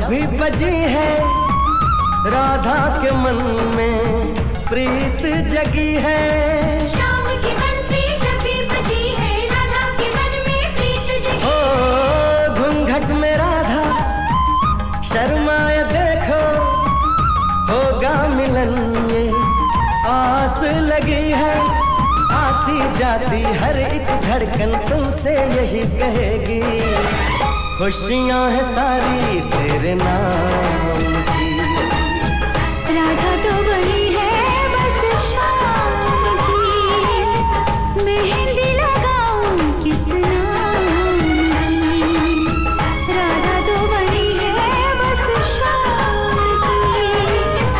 भी बजी है राधा के मन में प्रीत जगी है। शाम की बंसी जब भी बजी है राधा के मन में प्रीत जगी। ओ घूंघट में राधा शर्माए देखो, होगा मिलन ये आस लगी है। आती जाती हर एक धड़कन तुमसे यही कहेगी, खुशियां हैं सारी तेरे नाम की। राधा तो बड़ी है बस शाम की, मेहंदी लगाऊं किस नाम की। राधा तो बड़ी है बस शाम की।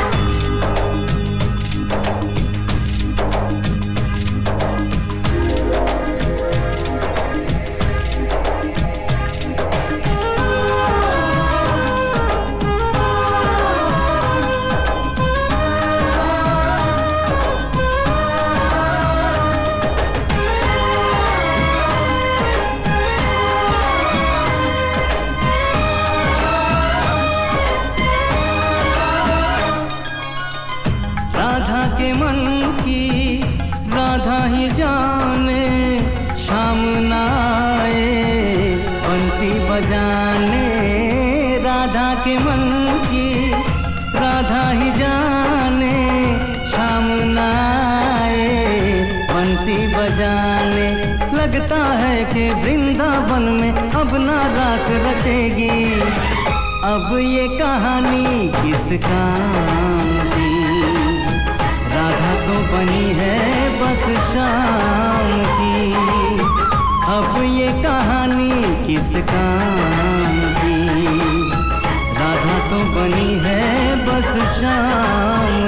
राधा के मन की राधा ही जाने, शाम ना आए बंसी बजाने। राधा के मन की राधा ही जाने, शाम ना आए बंसी बजाने। लगता है कि वृंदावन में अब ना रास रचेगी, अब ये कहानी किस काम की। राधा तो बनी है बस शाम की, अब ये कहानी किस काम की। राधा तो बनी है बस शाम